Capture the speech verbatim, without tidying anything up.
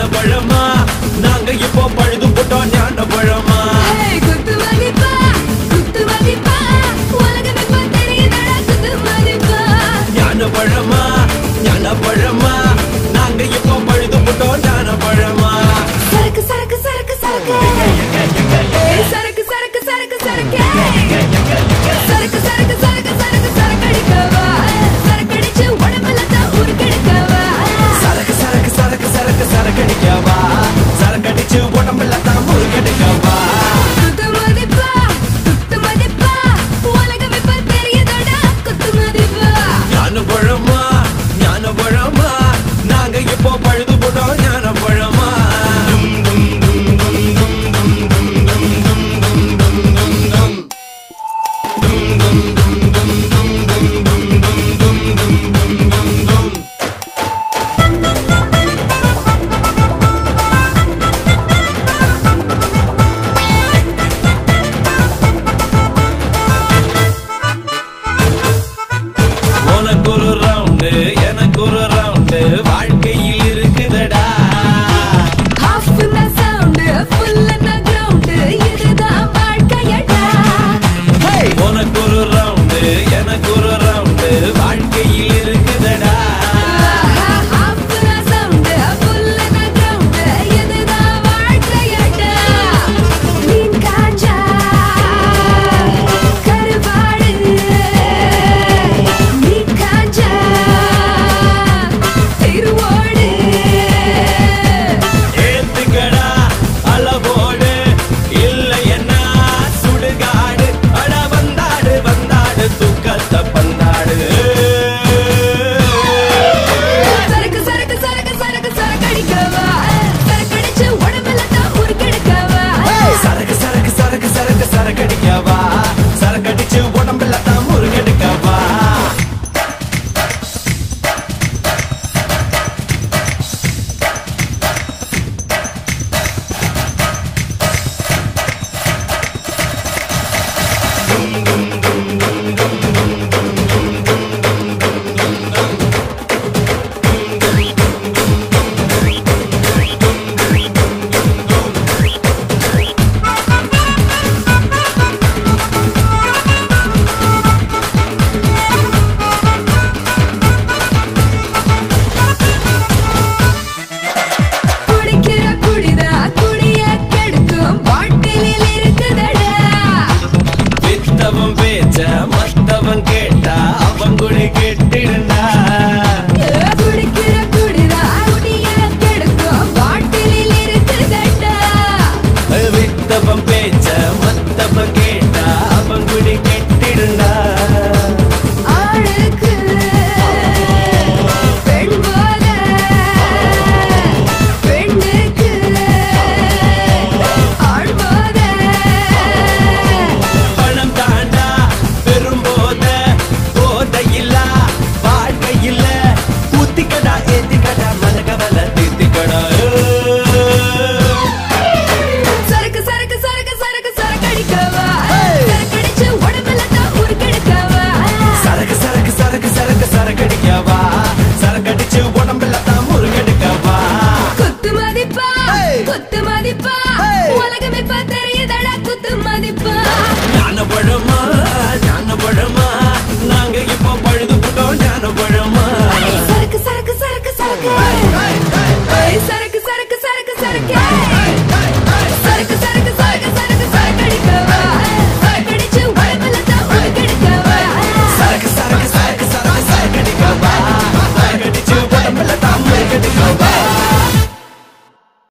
பழமா நாங்க இப்போ பழுது போட்டோம் ஞான பழமா குத்து மதிப்பா குத்து மதிப்பா உலகம் இப்ப தெரியுதடா குத்து மதிப்பா ஞான பழமா ஞான பழமா நாங்க இப்போ பழுது போட்டோம் ஞான பழமா சரக்கு சரக்கு சரக்கு சரக்கு சரக்கு சரக்கு சரக்கு சரக்கு சரக்கு சரக்கு சரக்கு சரக்கு சரக்கு அடிக்கவா சரக்கு அடிச்சு உடம்புல தான் உருக்கெடுக்கவா சரக்கு சரக்கு சரக்கு சரக்கு சரக்கு அடிக்கவா சரக்கு அடிச்சு உடம்புல தான் முருகெடுக்கவா குத்து மதிப்பா குத்து மதிப்பா உலகம் இப்ப தெரியுதடா குத்து மதிப்பா ஞான பழமா ஞான பழமா நாங்க இப்போ பழுது போட்டோம் ஞான பழமா உனக்கு ஒரு ரவுண்டு எனக்கு ஒரு ரவுண்டு வாழ்க்கையில் இருக்குதடா half in the sound full in the ground இதுதான் வாழ்க்கையடா உனக்கு ஒரு ரவுண்டு எனக்கு ஒரு ரவுண்டு வாழ்க்கையில் இருக்குதடா half in the sound full in the ground இதுதான் வாழ்க்கையடா மீன் காஞ்சா கருவாடு மீன் காஞ்சா திருவோடு ஏத்துக்கடா அளவோடு இல்லை என்ன சுடுகாடு அட வந்தாடு வந்தாடு தூக்கத்தை பந்தாடு சரக்கு சரக்கு சரக்கு சரக்கு சரக்கு அடிக்கவா சரக்கு அடிச்சு உடம்புல தான் உருக்கெடுக்கவா சரக்கு சரக்கு சரக்கு சரக்கு சரக்கு அடிக்கவா சரக்கு அடிச்சு உடம்புல தான் முருகெடுக்கவா குடிக்கிற குடிதா குடிய கெடுக்கும் பாட்டிலில் இருக்குதடா வித்தவன் பேச்ச மத்தவன் கேட்டா